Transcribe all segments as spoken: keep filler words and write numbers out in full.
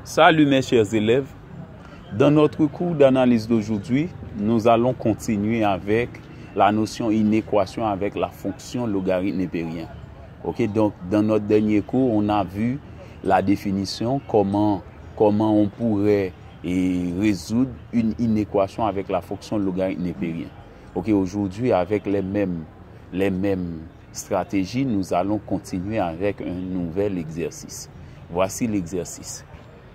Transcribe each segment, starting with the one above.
Salut mes chers élèves, dans notre cours d'analyse d'aujourd'hui, nous allons continuer avec la notion inéquation avec la fonction logarithme népérien. Ok, donc dans notre dernier cours, on a vu la définition, comment, comment on pourrait et, résoudre une inéquation avec la fonction logarithme népérien. Ok, aujourd'hui, avec les mêmes, les mêmes stratégies, nous allons continuer avec un nouvel exercice. Voici l'exercice.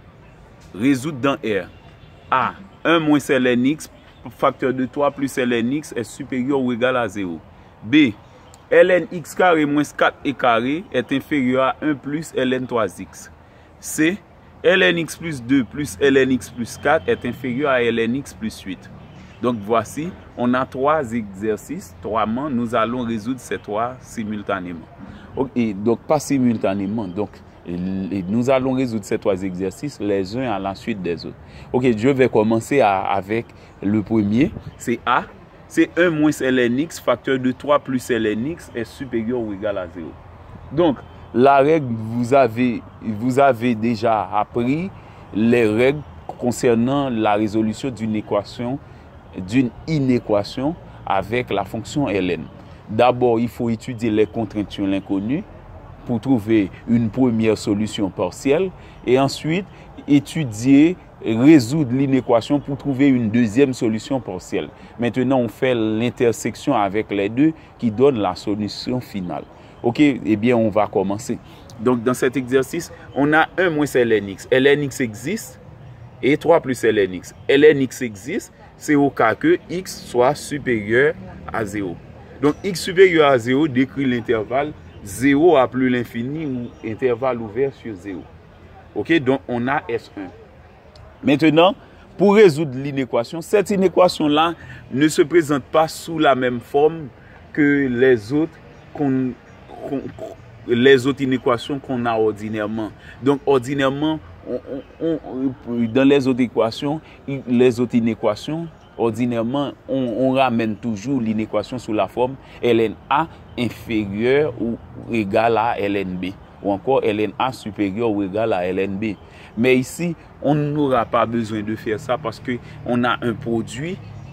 Résoudre dans R. A. un moins ln x, facteur de trois plus ln x est supérieur ou égal à zéro. B. ln x carré moins quatre e carré est inférieur à un plus ln trois x. C. ln x plus deux plus ln x plus quatre est inférieur à ln x plus huit. Donc voici, on a trois exercices, trois mains, nous allons résoudre ces trois simultanément. Et donc pas simultanément, donc et nous allons résoudre ces trois exercices les uns à la suite des autres. Ok, je vais commencer à, avec le premier, c'est A. C'est un moins ln x, facteur de trois plus ln x est supérieur ou égal à zéro. Donc, la règle, vous avez, vous avez déjà appris les règles concernant la résolution d'une équation, d'une inéquation avec la fonction ln. D'abord, il faut étudier les contraintes sur l'inconnu pour trouver une première solution partielle et ensuite étudier, résoudre l'inéquation pour trouver une deuxième solution partielle. Maintenant, on fait l'intersection avec les deux qui donne la solution finale. Ok, eh bien, on va commencer. Donc, dans cet exercice, on a un moins ln x. ln x existe et trois plus ln x. ln x existe, c'est au cas que x soit supérieur à zéro. Donc, x supérieur à zéro décrit l'intervalle zéro à plus l'infini ou intervalle ouvert sur zéro. Ok, donc on a S un. Maintenant, pour résoudre l'inéquation, cette inéquation-là ne se présente pas sous la même forme que les autres, qu'on, qu'on, les autres inéquations qu'on a ordinairement. Donc, ordinairement, on, on, on, dans les autres équations, les autres inéquations, ordinairement, on, on ramène toujours l'inéquation sous la forme ln A inférieur ou égal à ln B. Ou encore ln A supérieur ou égal à ln B. Mais ici, on n'aura pas besoin de faire ça parce qu'on a un produit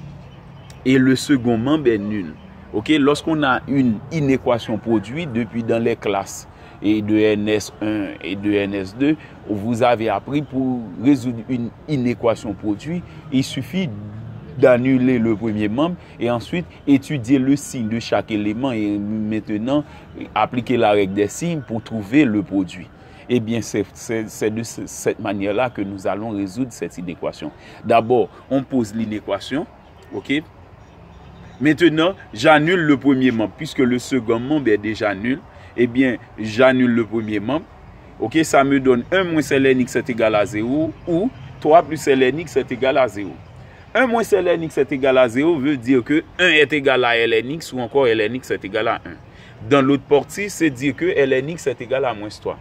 et le second membre est nul. Okay? Lorsqu'on a une inéquation produit, depuis dans les classes et de N S un et de N S deux, vous avez appris pour résoudre une inéquation produit, il suffit d'annuler le premier membre et ensuite étudier le signe de chaque élément et maintenant appliquer la règle des signes pour trouver le produit. Eh bien, c'est de cette manière-là que nous allons résoudre cette inéquation. D'abord, on pose l'inéquation, ok? Maintenant, j'annule le premier membre puisque le second membre est déjà nul. Eh bien, j'annule le premier membre. Ok, ça me donne un moins ln x est égal à zéro ou trois plus ln x est égal à zéro. un moins ln x est égal à zéro veut dire que un est égal à ln x ou encore ln x est égal à un. Dans l'autre partie, c'est dire que ln x est égal à moins trois.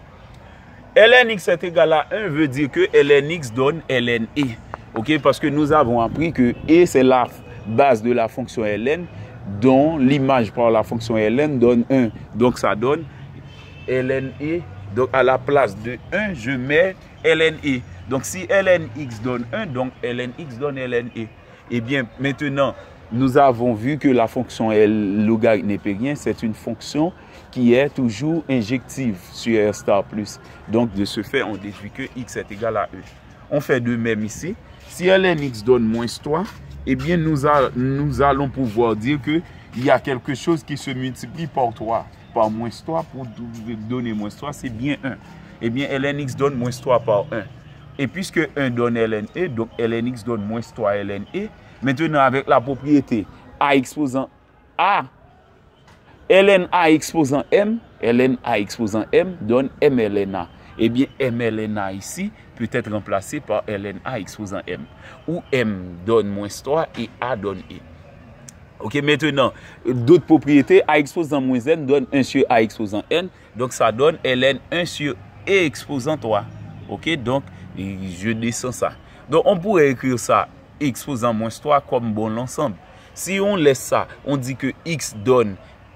ln x est égal à un veut dire que ln x donne ln e. Ok, parce que nous avons appris que e c'est la base de la fonction ln dont l'image par la fonction ln donne un. Donc ça donne ln e. Donc à la place de un, je mets ln e. Donc si ln x donne un, donc ln x donne ln e. Eh bien, maintenant, nous avons vu que la fonction logarithme népérien, c'est une fonction qui est toujours injective sur R star plus. Donc, de ce fait, on déduit que x est égal à e. On fait de même ici. Si ln x donne moins trois, eh bien, nous, a, nous allons pouvoir dire qu'il y a quelque chose qui se multiplie par trois. Par moins trois, pour donner moins trois, c'est bien un. Eh bien, ln x donne moins trois par un. Et puisque un donne ln e, donc ln x donne moins trois ln e. Maintenant, avec la propriété A exposant A, ln A exposant M, ln A exposant M donne M ln A. Eh bien, M ln A ici peut être remplacé par ln A exposant M. Où M donne moins trois et A donne E. Ok, maintenant, d'autres propriétés, A exposant moins N donne un sur A exposant N. Donc, ça donne ln un sur E exposant trois. Ok, donc, je descends ça. Donc, on pourrait écrire ça exposant moins trois comme bon l'ensemble. Si on laisse ça, on dit que x donne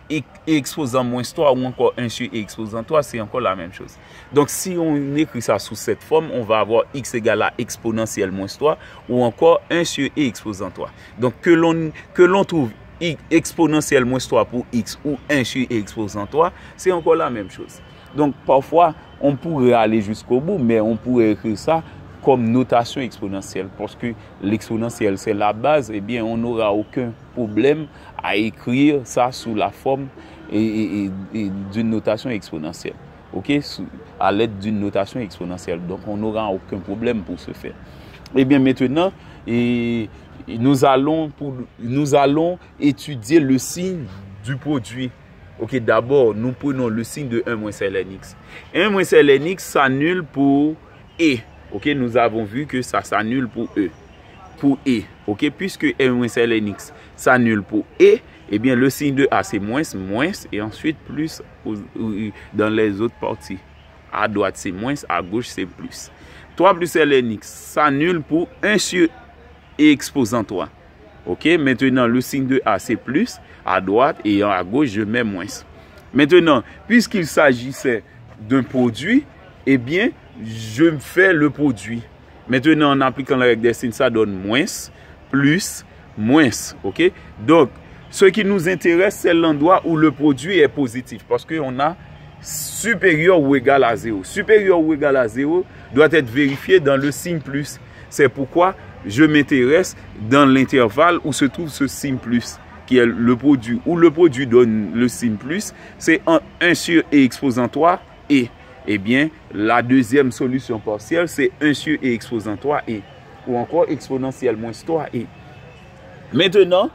e exposant moins trois ou encore un sur e exposant trois, c'est encore la même chose. Donc si on écrit ça sous cette forme, on va avoir x égale à exponentielle moins trois ou encore un sur e exposant trois. Donc que l'on que l'on trouve exponentielle moins trois pour x ou un sur e exposant trois, c'est encore la même chose. Donc parfois, on pourrait aller jusqu'au bout, mais on pourrait écrire ça comme notation exponentielle, parce que l'exponentielle c'est la base, eh bien on n'aura aucun problème à écrire ça sous la forme et, et, et d'une notation exponentielle, ok, à l'aide d'une notation exponentielle. Donc on n'aura aucun problème pour ce faire. Eh bien maintenant, et, nous allons pour, nous allons étudier le signe du produit. Ok, d'abord nous prenons le signe de un moins ln x. un moins ln x s'annule pour e. Ok, nous avons vu que ça s'annule pour E. Pour E. Ok, puisque un moins ln x s'annule pour E, eh bien le signe de A c'est moins, moins, et ensuite plus dans les autres parties. À droite c'est moins, à gauche c'est plus. trois plus ln x s'annule pour un sur e exposant trois. Ok, maintenant le signe de A c'est plus, à droite, et à gauche je mets moins. Maintenant, puisqu'il s'agissait d'un produit, eh bien, je fais le produit. Maintenant, en appliquant la règle des signes, ça donne moins, plus, moins. Ok? Donc, ce qui nous intéresse, c'est l'endroit où le produit est positif. Parce qu'on a supérieur ou égal à zéro. Supérieur ou égal à zéro doit être vérifié dans le signe plus. C'est pourquoi je m'intéresse dans l'intervalle où se trouve ce signe plus, qui est le produit. Où le produit donne le signe plus, c'est un sur e exposant trois et. Eh bien, la deuxième solution partielle, c'est un sur e exposant trois et, ou encore exponentielle moins trois et. Maintenant,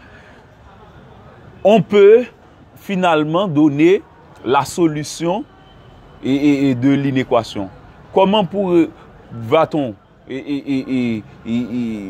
on peut finalement donner la solution et, et, et de l'inéquation. Comment pour, va-t-on et, et, et, et,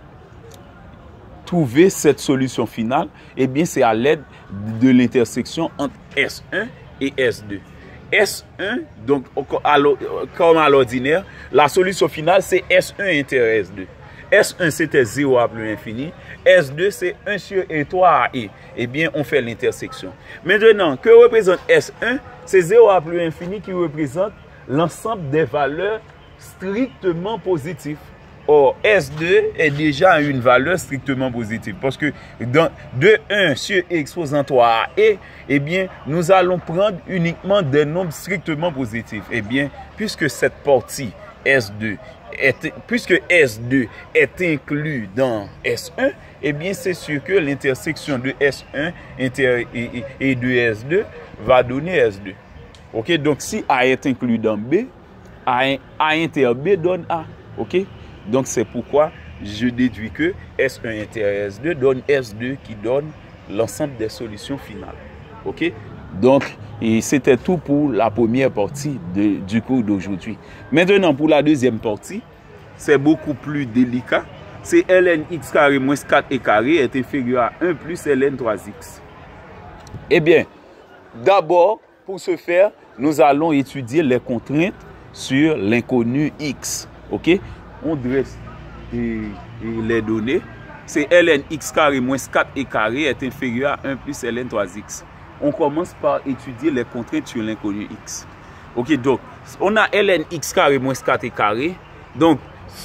trouver cette solution finale? Eh bien, c'est à l'aide de l'intersection entre S un et S deux. S un, donc comme à l'ordinaire, la solution finale c'est S un inter S deux. S un c'était zéro à plus l'infini, S deux c'est un sur e trois à e. Eh bien, on fait l'intersection. Maintenant, que représente S un? C'est zéro à plus l'infini qui représente l'ensemble des valeurs strictement positives. Or, S deux est déjà une valeur strictement positive. Parce que dans de un sur e exposant trois à e, eh bien, nous allons prendre uniquement des nombres strictement positifs. Eh bien, puisque cette partie S deux est, puisque S deux est inclus dans S un, eh bien, c'est sûr que l'intersection de S un inter et, et de S deux va donner S deux. Ok, donc si A est inclus dans B, A, A inter B donne A. Ok? Donc c'est pourquoi je déduis que S un inter S deux donne S deux qui donne l'ensemble des solutions finales. Ok? Donc c'était tout pour la première partie de, du cours d'aujourd'hui. Maintenant pour la deuxième partie, c'est beaucoup plus délicat. C'est ln x carré moins quatre e carré est inférieur à un plus ln trois x. Eh bien, d'abord, pour ce faire, nous allons étudier les contraintes sur l'inconnu x. Ok? On dresse et, et les données. C'est ln x carré moins quatre e carré est inférieur à un plus ln trois x. On commence par étudier les contraintes sur l'inconnu x. Ok, donc, on a ln x carré moins quatre e carré. Donc,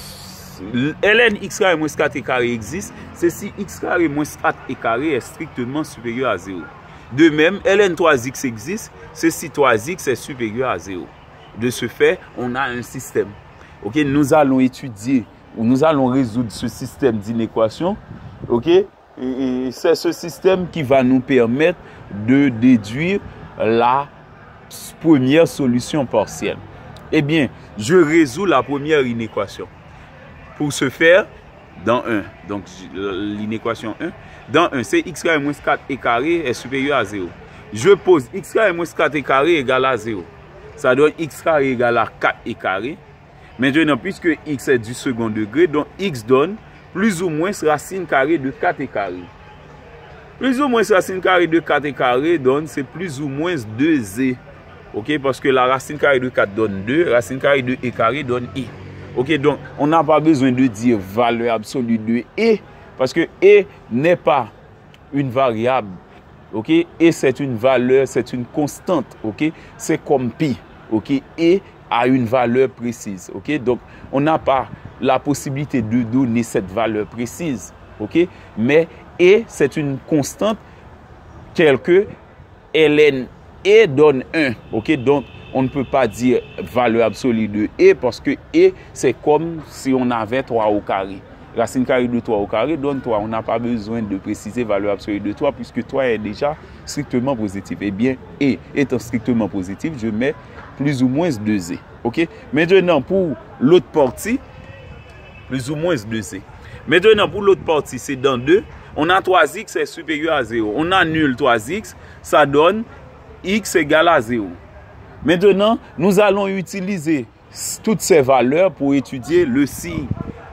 ln x carré moins quatre e carré existe. C'est si x carré moins quatre e carré est strictement supérieur à zéro. De même, ln trois x existe. C'est si trois x est supérieur à zéro. De ce fait, on a un système. Ok, nous allons étudier ou nous allons résoudre ce système d'inéquation. Ok, et, et c'est ce système qui va nous permettre de déduire la première solution partielle. Eh bien, je résous la première inéquation. Pour ce faire, dans un, donc l'inéquation un, dans un, c'est x carré moins quatre e carré est supérieur à zéro. Je pose x carré moins quatre e carré égale à zéro. Ça donne x carré égale à quatre e carré. Maintenant, puisque x est du second degré, donc x donne plus ou moins racine carrée de quatre e carré. Plus ou moins racine carrée de quatre e carré donne, c'est plus ou moins deux e. Ok, parce que la racine carrée de quatre donne deux, racine carrée de e carré donne e. Ok, donc on n'a pas besoin de dire valeur absolue de e, parce que e n'est pas une variable ok? Et c'est une valeur, c'est une constante, ok? C'est comme pi, ok? Et a une valeur précise, ok? Donc, on n'a pas la possibilité de donner cette valeur précise, ok? Mais et c'est une constante telle que ln e donne un, ok? Donc, on ne peut pas dire valeur absolue de e parce que e, c'est comme si on avait trois au carré. Racine carrée de trois au carré donne trois. On n'a pas besoin de préciser valeur absolue de trois puisque trois est déjà strictement positif. Eh bien, e étant strictement positif, je mets plus ou moins deux e. Ok? Maintenant, pour l'autre partie, plus ou moins deux e. Maintenant, pour l'autre partie, c'est dans deux. On a trois x est supérieur à zéro. On annule trois x, ça donne x égale à zéro. Maintenant, nous allons utiliser toutes ces valeurs pour étudier le signe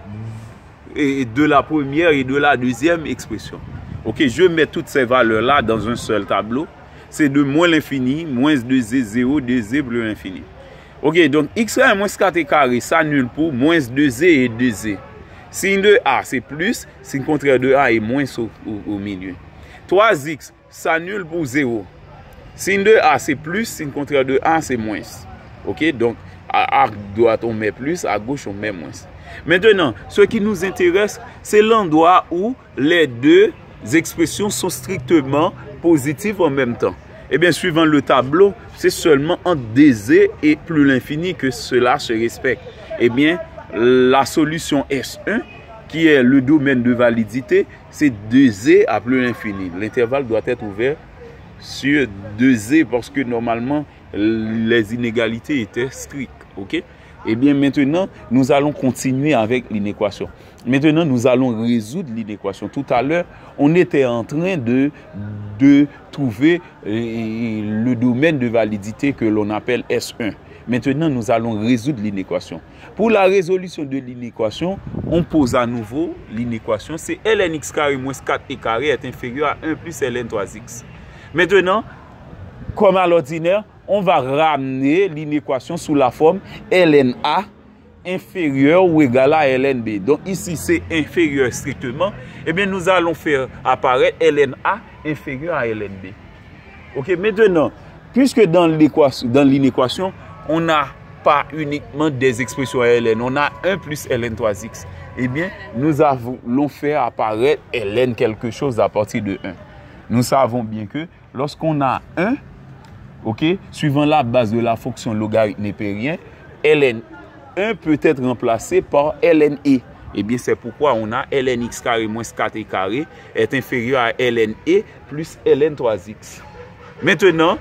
de la première et de la deuxième expression. Ok, je mets toutes ces valeurs-là dans un seul tableau. C'est de moins l'infini, moins deux e, zéro, deux e plus l'infini. Ok, donc x est moins quatre carré, ça annule pour moins deux e et deux e. Signe de a, c'est plus, signe contraire de a est moins au, au, au milieu. trois x, ça annule pour zéro. Signe de a, c'est plus, signe contraire de a, c'est moins. Ok, donc à, à droite, on met plus, à gauche, on met moins. Maintenant, ce qui nous intéresse, c'est l'endroit où les deux expressions sont strictement positives en même temps. Eh bien, suivant le tableau, c'est seulement entre deux e et plus l'infini que cela se respecte. Eh bien, la solution S un, qui est le domaine de validité, c'est deux e à plus l'infini. L'intervalle doit être ouvert sur deux e parce que normalement, les inégalités étaient strictes. Ok? Eh bien, maintenant, nous allons continuer avec l'inéquation. Maintenant, nous allons résoudre l'inéquation. Tout à l'heure, on était en train de, de trouver le domaine de validité que l'on appelle S un. Maintenant, nous allons résoudre l'inéquation. Pour la résolution de l'inéquation, on pose à nouveau l'inéquation. C'est ln x carré moins quatre e carré est inférieur à un plus ln trois x. Maintenant, comme à l'ordinaire, on va ramener l'inéquation sous la forme ln a inférieur ou égal à ln b. Donc ici, c'est inférieur strictement. Eh bien, nous allons faire apparaître ln a inférieur à ln b. Ok, maintenant, puisque dans l'inéquation, on n'a pas uniquement des expressions ln, on a un plus ln trois x. Eh bien, nous allons faire apparaître ln quelque chose à partir de un. Nous savons bien que lorsqu'on a un, ok, suivant la base de la fonction logarithme népérien, ln un peut être remplacé par ln e. Eh bien, c'est pourquoi on a ln x carré moins quatre e carré est inférieur à ln e plus ln trois x. Maintenant,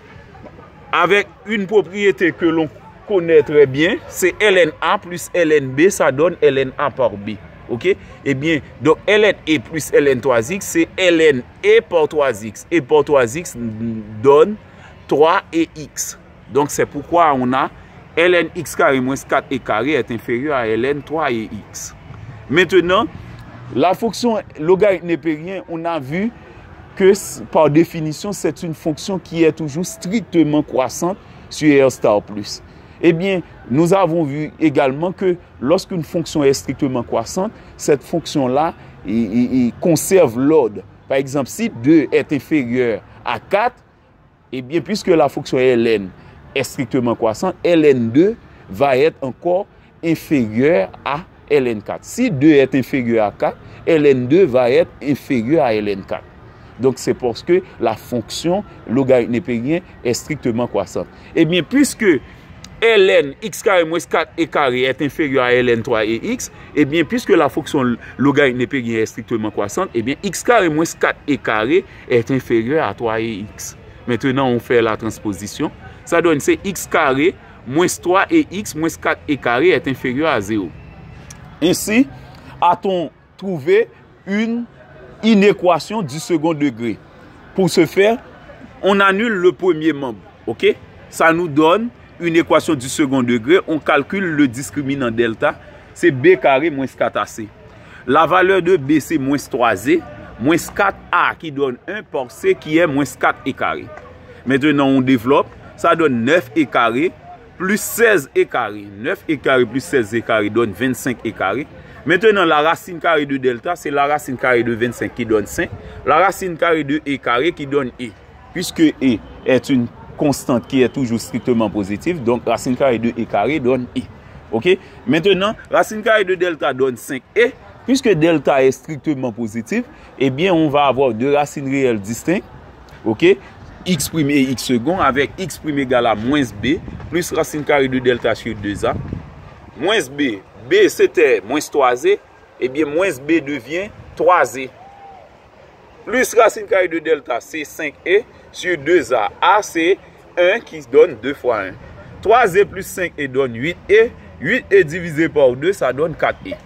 avec une propriété que l'on connaît très bien, c'est ln a plus ln b, ça donne ln a par b. Ok? Eh bien, donc ln e plus ln trois x, c'est ln e par trois x. Et par trois x donne trois e x. Donc, c'est pourquoi on a ln x carré moins quatre e carré est inférieur à ln trois e x. Maintenant, la fonction logarithme népérien, on a vu que par définition, c'est une fonction qui est toujours strictement croissante sur R star plus. Eh bien, nous avons vu également que lorsqu'une fonction est strictement croissante, cette fonction-là conserve l'ordre. Par exemple, si deux est inférieur à quatre, eh bien, puisque la fonction ln est strictement croissante, ln deux va être encore inférieur à ln quatre. Si deux est inférieur à quatre, ln deux va être inférieur à ln quatre. Donc, c'est parce que la fonction logarithme népérien est strictement croissante. Eh bien, puisque ln x carré moins quatre e carré est inférieur à ln trois e x, eh bien, puisque la fonction logarithme népérien est strictement croissante, eh bien, x carré moins quatre e carré est inférieur à trois e x. Maintenant, on fait la transposition. Ça donne, c'est x carré moins trois e x moins quatre e carré est inférieur à zéro. Ainsi, a-t-on trouvé une inéquation du second degré. Pour ce faire, on annule le premier membre. Ok? Ça nous donne une équation du second degré. On calcule le discriminant delta. C'est b carré moins quatre a c. La valeur de b, c'est moins trois e, moins quatre a qui donne un par c qui est moins quatre e carré. Maintenant, on développe. Ça donne neuf e carré plus seize e carré. neuf e carré plus seize e carré donne vingt-cinq e carré. Maintenant, la racine carrée de delta, c'est la racine carrée de vingt-cinq qui donne cinq. La racine carrée de E carré qui donne E. Puisque E est une constante qui est toujours strictement positive, donc racine carrée de E carré donne E. Ok? Maintenant, racine carrée de delta donne cinq E. Puisque delta est strictement positif, eh bien, on va avoir deux racines réelles distinctes. Ok? X' et X second avec X' égale à moins B, plus racine carrée de delta sur deux A. Moins B, B c'était moins trois Z, et bien moins B devient trois Z. Plus racine carrée de delta, c'est cinq E sur deux A. A c'est un qui donne deux fois un. trois Z plus cinq E donne huit E. huit E divisé par deux, ça donne quatre E.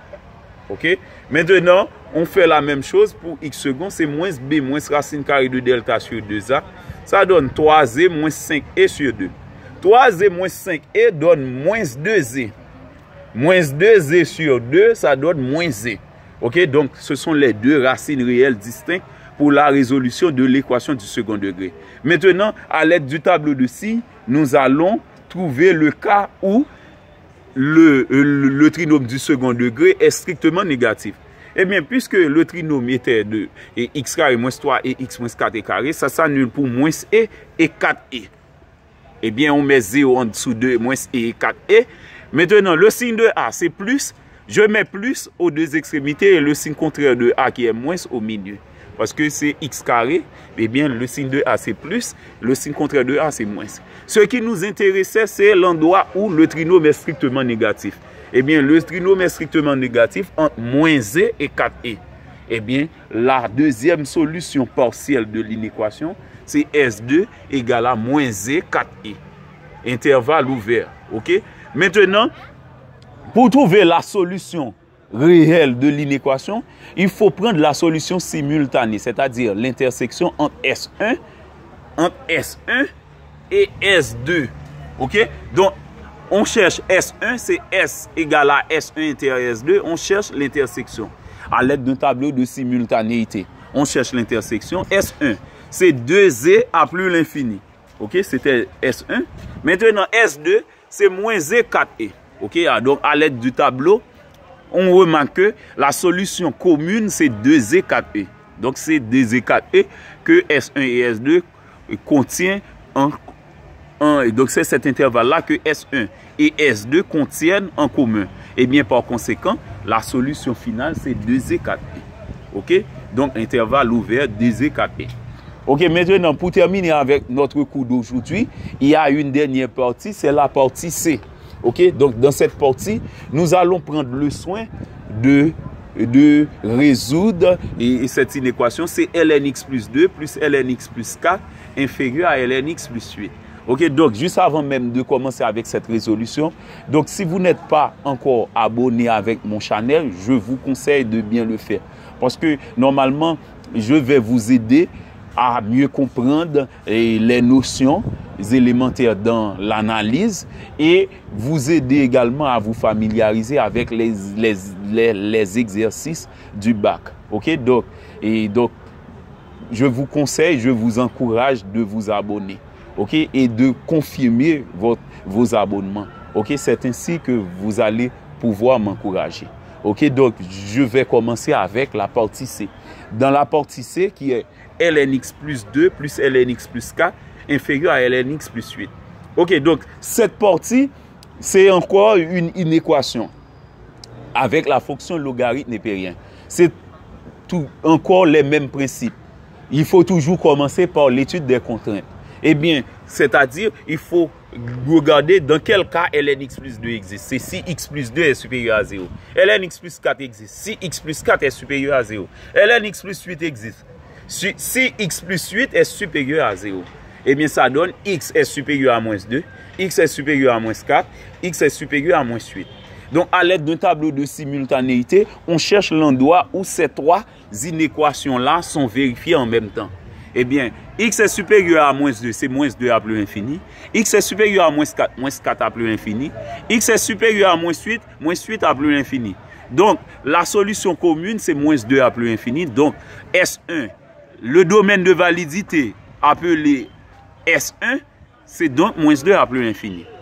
Ok? Maintenant, on fait la même chose pour X second, c'est moins B moins racine carrée de delta sur deux A. Ça donne trois Z moins cinq E sur deux. trois Z moins cinq E donne moins deux Z. Moins deux Z sur deux, ça donne moins Z. Ok, donc ce sont les deux racines réelles distinctes pour la résolution de l'équation du second degré. Maintenant, à l'aide du tableau de signes, nous allons trouver le cas où le, le, le trinôme du second degré est strictement négatif. Eh bien, puisque le trinôme était de et x carré moins trois et x moins quatre et carré, ça s'annule pour moins e et quatre e. Eh bien, on met zéro en dessous de moins e et quatre e. Maintenant, le signe de A, c'est plus. Je mets plus aux deux extrémités et le signe contraire de A qui est moins au milieu. Parce que c'est x carré, eh bien, le signe de A, c'est plus. Le signe contraire de A, c'est moins. Ce qui nous intéressait, c'est l'endroit où le trinôme est strictement négatif. Eh bien, le trinôme est strictement négatif entre moins Z et quatre E. Eh bien, la deuxième solution partielle de l'inéquation, c'est S deux égale à moins Z quatre E. Intervalle ouvert. OK? Maintenant, pour trouver la solution réelle de l'inéquation, il faut prendre la solution simultanée, c'est-à-dire l'intersection entre S un, entre S un et S deux. OK? Donc, on cherche S un, c'est S égale à S un inter S deux. On cherche l'intersection à l'aide d'un tableau de simultanéité. On cherche l'intersection. S un, c'est deux Z à plus l'infini. OK, c'était S un. Maintenant, S deux, c'est moins Z quatre E. OK, donc à l'aide du tableau, on remarque que la solution commune, c'est deux Z quatre E. Donc, c'est deux Z quatre E que S un et S deux contiennent en un. Et donc, c'est cet intervalle-là que S un et S deux contiennent en commun. Et bien, par conséquent, la solution finale, c'est deux Z quatre E. OK? Donc, intervalle ouvert deux Z quatre E. OK, maintenant, pour terminer avec notre cours d'aujourd'hui, il y a une dernière partie, c'est la partie C. OK? Donc, dans cette partie, nous allons prendre le soin de, de résoudre et, et cette inéquation, c'est lnx plus deux plus lnx plus quatre inférieur à lnx plus huit. OK, donc juste avant même de commencer avec cette résolution, donc si vous n'êtes pas encore abonné avec mon channel, je vous conseille de bien le faire. Parce que normalement, je vais vous aider à mieux comprendre les notions élémentaires dans l'analyse et vous aider également à vous familiariser avec les, les, les, les exercices du bac. OK, donc, et donc, je vous conseille, je vous encourage de vous abonner. OK, et de confirmer votre, vos abonnements. OK, c'est ainsi que vous allez pouvoir m'encourager. OK, donc je vais commencer avec la partie C. Dans la partie C qui est lnx plus deux plus lnx plus quatre inférieur à lnx plus huit. OK, donc cette partie, c'est encore une inéquation avec la fonction logarithme népérien. C'est tout encore les mêmes principes. Il faut toujours commencer par l'étude des contraintes. Eh bien, c'est-à-dire, il faut regarder dans quel cas lnx plus deux existe. C'est si x plus deux est supérieur à zéro. lnx plus quatre existe. Si x plus quatre est supérieur à zéro. lnx plus huit existe. Si, si x plus huit est supérieur à zéro. Eh bien, ça donne x est supérieur à moins deux, x est supérieur à moins quatre, x est supérieur à moins huit. Donc, à l'aide d'un tableau de simultanéité, on cherche l'endroit où ces trois inéquations-là sont vérifiées en même temps. Eh bien, x est supérieur à moins deux, c'est moins deux à plus l'infini. X est supérieur à moins quatre, moins quatre à plus l'infini. X est supérieur à moins huit, moins huit à plus l'infini. Donc, la solution commune, c'est moins deux à plus l'infini. Donc, S un, le domaine de validité appelé S un, c'est donc moins deux à plus l'infini.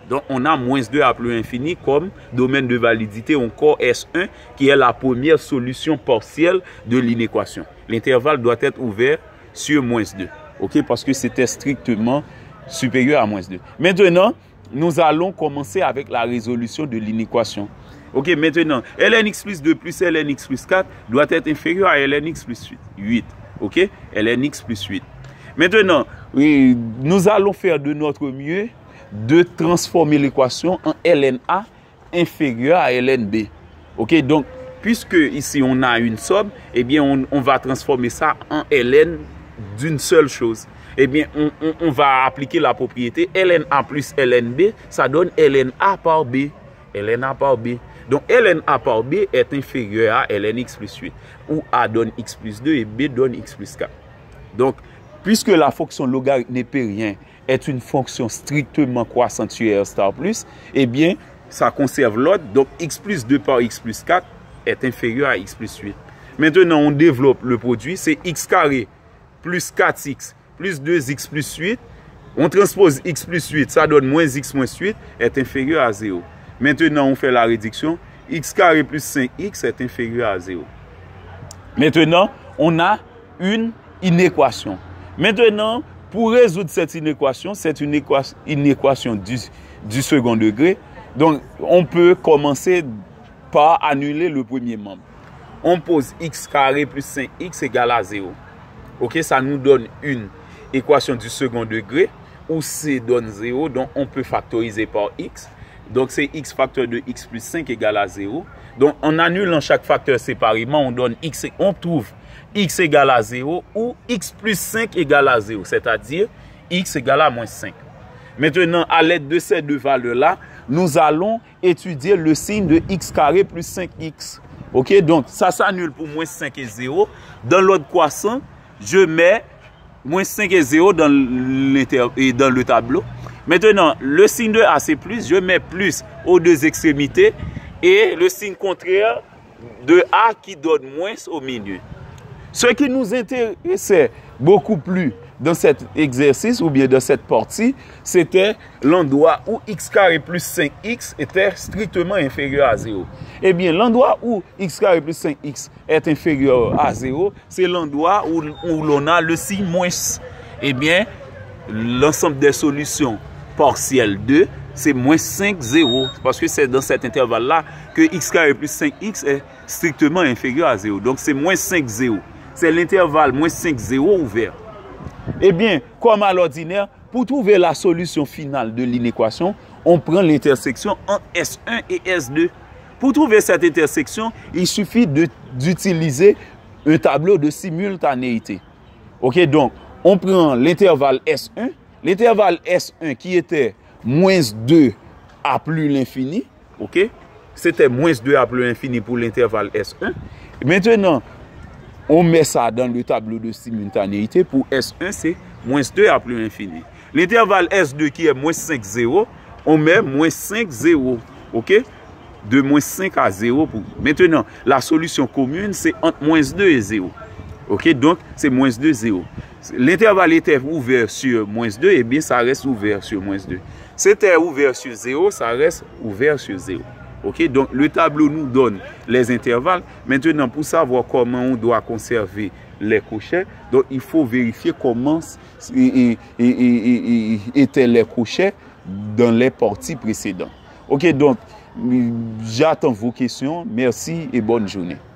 Donc, on a moins deux à plus infini comme domaine de validité encore S un, qui est la première solution partielle de l'inéquation. L'intervalle doit être ouvert sur moins deux. OK? Parce que c'était strictement supérieur à moins deux. Maintenant, nous allons commencer avec la résolution de l'inéquation. OK, maintenant, lnx plus deux plus lnx plus quatre doit être inférieur à lnx plus huit. OK? lnx plus huit. Maintenant, oui, nous allons faire de notre mieux de transformer l'équation en ln A inférieur à ln B. OK? Donc, puisque ici on a une somme, eh bien, on, on va transformer ça en ln d'une seule chose. Eh bien, on, on, on va appliquer la propriété ln A plus ln B, ça donne ln A par B. ln A par B. Donc, ln A par B est inférieur à lnx plus huit, où A donne x plus deux et B donne x plus quatre. Donc, puisque la fonction logarithme népérien est une fonction strictement croissante sur R star plus, eh bien, ça conserve l'ordre. Donc, x plus deux par x plus quatre est inférieur à x plus huit. Maintenant, on développe le produit, c'est x carré plus quatre x plus deux x plus huit. On transpose x plus huit, ça donne moins x moins huit, est inférieur à zéro. Maintenant, on fait la réduction. X carré plus cinq x est inférieur à zéro. Maintenant, on a une inéquation. Maintenant, pour résoudre cette inéquation, c'est une équation, une équation du, du second degré. Donc, on peut commencer par annuler le premier membre. On pose x carré plus cinq x égale à zéro. OK, ça nous donne une équation du second degré où c donne zéro. Donc, on peut factoriser par x. Donc, c'est x facteur de x plus cinq égale à zéro. Donc, en annulant chaque facteur séparément, on donne x, on trouve x égale à zéro ou x plus cinq égale à zéro, c'est-à-dire x égale à moins cinq. Maintenant, à l'aide de ces deux valeurs-là, nous allons étudier le signe de x carré plus cinq x. OK? Donc, ça s'annule pour moins cinq et zéro. Dans l'ordre croissant, je mets moins cinq et zéro dans, dans le tableau. Maintenant, le signe de A, c'est plus. Je mets plus aux deux extrémités. Et le signe contraire de A qui donne moins au milieu. Ce qui nous intéressait beaucoup plus dans cet exercice ou bien dans cette partie, c'était l'endroit où x carré plus cinq x était strictement inférieur à zéro. Eh bien, l'endroit où x carré plus cinq x est inférieur à zéro, c'est l'endroit où, où l'on a le signe moins. Eh bien, l'ensemble des solutions partielles deux, c'est moins cinq, zéro. Parce que c'est dans cet intervalle-là que x carré plus cinq x est strictement inférieur à zéro. Donc, c'est moins cinq, zéro. C'est l'intervalle moins cinq, zéro ouvert. Eh bien, comme à l'ordinaire, pour trouver la solution finale de l'inéquation, on prend l'intersection entre S un et S deux. Pour trouver cette intersection, il suffit d'utiliser un tableau de simultanéité. OK, donc, on prend l'intervalle S un. L'intervalle S un qui était moins deux à plus l'infini. OK, c'était moins deux à plus l'infini pour l'intervalle S un. Maintenant, on met ça dans le tableau de simultanéité. Pour S un, c'est moins deux à plus l'infini. L'intervalle S deux qui est moins cinq, zéro, on met moins cinq, zéro. OK? De moins cinq à zéro. Pour... Maintenant, la solution commune, c'est entre moins deux et zéro. OK? Donc, c'est moins deux, zéro. L'intervalle était ouvert sur moins deux, et bien, ça reste ouvert sur moins deux. C'était ouvert sur zéro, ça reste ouvert sur zéro. OK, donc le tableau nous donne les intervalles. Maintenant, pour savoir comment on doit conserver les crochets, donc il faut vérifier comment étaient les crochets dans les parties précédentes. OK, donc j'attends vos questions. Merci et bonne journée.